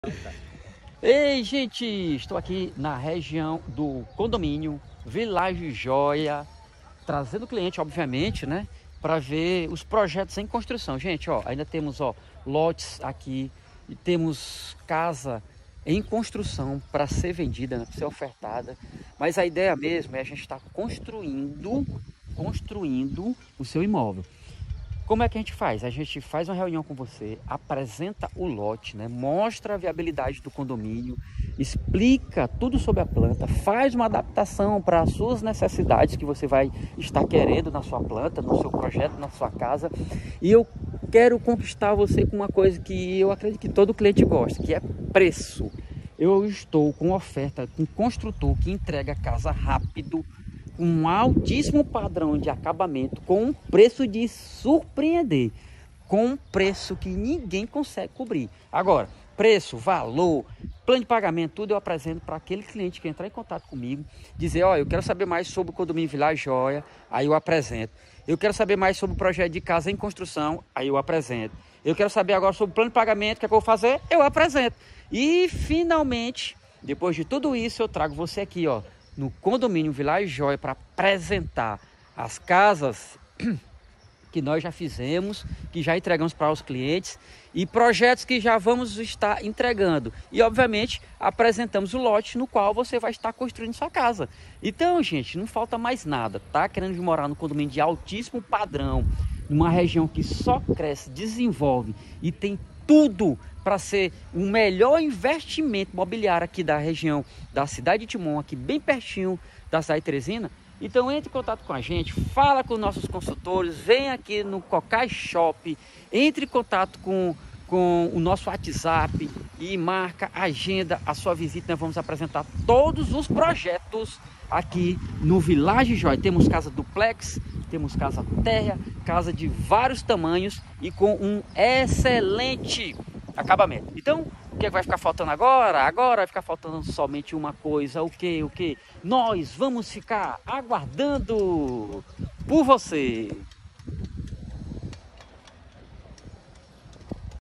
Ei, gente, estou aqui na região do condomínio Village Joia, trazendo cliente, obviamente, né, para ver os projetos em construção. Gente, ó, ainda temos, ó, lotes aqui e temos casa em construção para ser vendida, né, para ser ofertada. Mas a ideia mesmo é a gente estar construindo o seu imóvel. Como é que a gente faz? A gente faz uma reunião com você, apresenta o lote, né? Mostra a viabilidade do condomínio, explica tudo sobre a planta, faz uma adaptação para as suas necessidades que você vai estar querendo na sua planta, no seu projeto, na sua casa. E eu quero conquistar você com uma coisa que eu acredito que todo cliente gosta, que é preço. Eu estou com oferta, com construtor que entrega a casa rápido, um altíssimo padrão de acabamento, com um preço de surpreender, com um preço que ninguém consegue cobrir. Agora, preço, valor, plano de pagamento, tudo eu apresento para aquele cliente que entrar em contato comigo, dizer, ó, eu quero saber mais sobre o condomínio Village Joia, aí eu apresento. Eu quero saber mais sobre o projeto de casa em construção, aí eu apresento. Eu quero saber agora sobre o plano de pagamento, o que é que eu vou fazer, eu apresento. E finalmente, depois de tudo isso, eu trago você aqui, ó, no condomínio Village Joia, para apresentar as casas que nós já fizemos, que já entregamos para os clientes, e projetos que já vamos estar entregando. E obviamente apresentamos o lote no qual você vai estar construindo sua casa. Então, gente, não falta mais nada, tá? Querendo morar no condomínio de altíssimo padrão, numa região que só cresce, desenvolve e tem tudo para ser o melhor investimento imobiliário aqui da região da cidade de Timon, aqui bem pertinho da cidade de Teresina. Então entre em contato com a gente, fala com nossos consultores, vem aqui no Cocai Shop, entre em contato com o nosso WhatsApp e marca, agenda a sua visita. Nós vamos apresentar todos os projetos aqui no Village Joia. Temos casa duplex, temos casa térrea, casa de vários tamanhos e com um excelente acabamento. Então, o que vai ficar faltando agora? Agora vai ficar faltando somente uma coisa. O que? Nós vamos ficar aguardando por você.